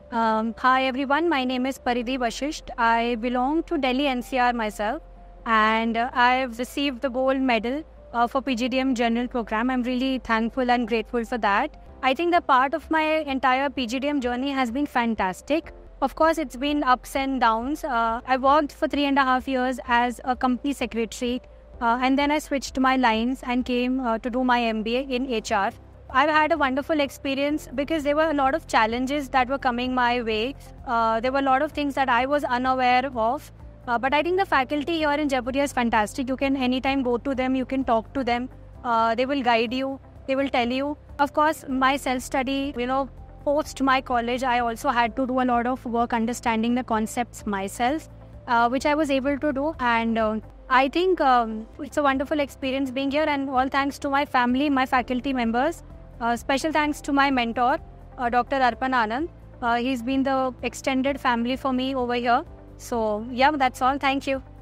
Hi everyone, my name is Paridhi Vashisht. I belong to Delhi NCR myself, and I've received the gold medal for PGDM General Program. I'm really thankful and grateful for that. I think the part of my entire PGDM journey has been fantastic. Of course, it's been ups and downs. I worked for 3.5 years as a company secretary, and then I switched my lines and came to do my MBA in HR. I've had a wonderful experience because there were a lot of challenges that were coming my way. There were a lot of things that I was unaware of. But I think the faculty here in Jaipuria is fantastic. You can anytime go to them, you can talk to them. They will guide you, they will tell you. Of course, my self-study, post my college, I also had to do a lot of work understanding the concepts myself, which I was able to do. And I think it's a wonderful experience being here, and all thanks to my family, my faculty members. Special thanks to my mentor, Dr. Arpan Anand. He's been the extended family for me over here. So, yeah, that's all. Thank you.